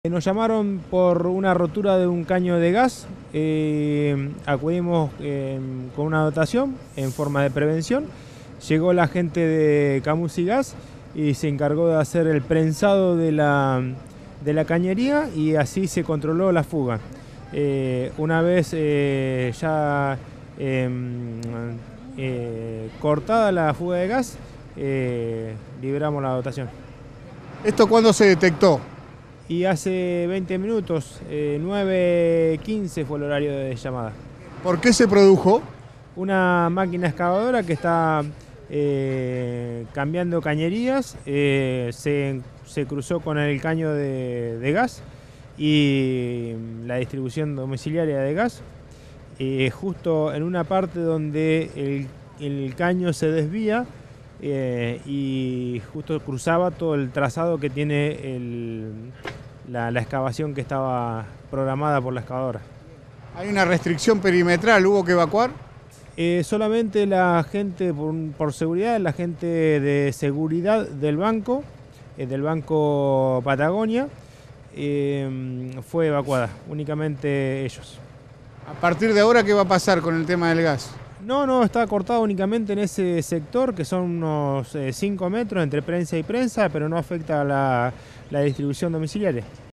Nos llamaron por una rotura de un caño de gas, acudimos con una dotación en forma de prevención. Llegó la gente de Camusi Gas y se encargó de hacer el prensado de la cañería y así se controló la fuga. Una vez ya cortada la fuga de gas, liberamos la dotación. ¿Esto cuándo se detectó? Y hace 20 minutos, 9:15 fue el horario de llamada. ¿Por qué se produjo? Una máquina excavadora que está cambiando cañerías, se cruzó con el caño de gas y la distribución domiciliaria de gas, justo en una parte donde el caño se desvía y justo cruzaba todo el trazado que tiene la excavación que estaba programada por la excavadora. ¿Hay una restricción perimetral? ¿Hubo que evacuar? Solamente la gente, por seguridad, la gente de seguridad del Banco Patagonia, fue evacuada, únicamente ellos. ¿A partir de ahora qué va a pasar con el tema del gas? No, está cortado únicamente en ese sector, que son unos 5 metros entre prensa y prensa, pero no afecta a la distribución domiciliaria.